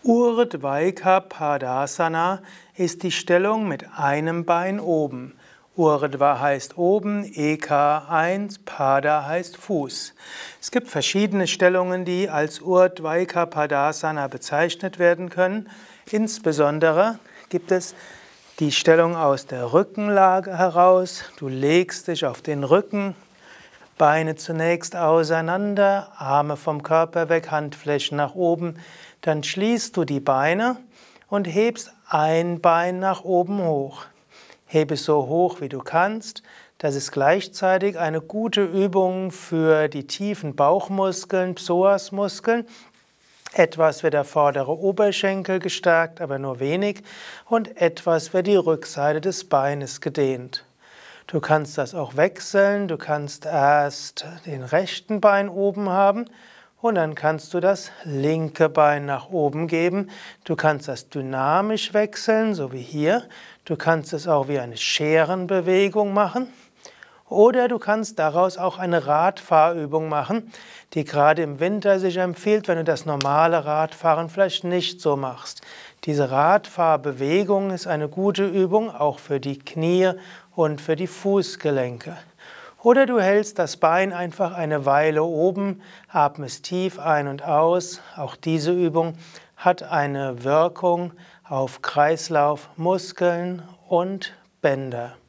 Urdhvaika Padasana ist die Stellung mit einem Bein oben. Urdhva heißt oben, Eka 1, Pada heißt Fuß. Es gibt verschiedene Stellungen, die als Urdhvaika Padasana bezeichnet werden können. Insbesondere gibt es die Stellung aus der Rückenlage heraus. Du legst dich auf den Rücken, Beine zunächst auseinander, Arme vom Körper weg, Handflächen nach oben. Dann schließt du die Beine und hebst ein Bein nach oben hoch. Hebe es so hoch, wie du kannst. Das ist gleichzeitig eine gute Übung für die tiefen Bauchmuskeln, Psoasmuskeln. Etwas wird der vordere Oberschenkel gestärkt, aber nur wenig. Und etwas wird die Rückseite des Beines gedehnt. Du kannst das auch wechseln. Du kannst erst den rechten Bein oben haben und dann kannst du das linke Bein nach oben geben. Du kannst das dynamisch wechseln, so wie hier. Du kannst es auch wie eine Scherenbewegung machen. Oder du kannst daraus auch eine Radfahrübung machen, die gerade im Winter sich empfiehlt, wenn du das normale Radfahren vielleicht nicht so machst. Diese Radfahrbewegung ist eine gute Übung, auch für die Knie und für die Fußgelenke. Oder du hältst das Bein einfach eine Weile oben, atmest tief ein und aus. Auch diese Übung hat eine Wirkung auf Kreislauf, Muskeln und Bänder.